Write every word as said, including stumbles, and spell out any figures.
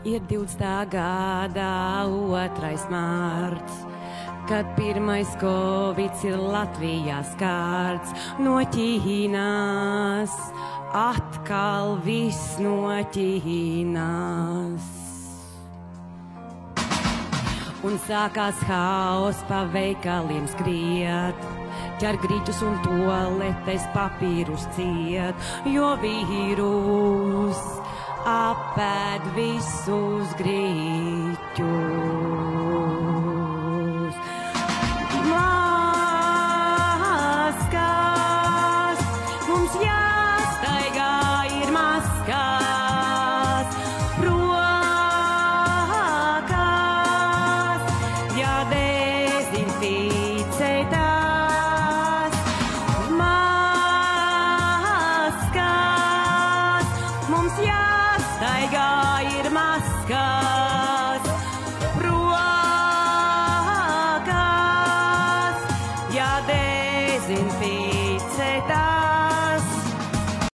Ir divdesmitā gadā otrais mārts, kad pirmais kovids ir Latvijā skārts. No Ķīnas, atkal viss no Ķīnas. Un sākās haoss, pa veikaliem skriet, ķer grīķus un toaletes papīrus ciet, jo vīrus apēd visus grīķus. Maskas, mums jāstaigā ir maskas, rokas jādezinficē tās. Maskas, mums jāstaigā ir maskas, rokas jādezinficē tās.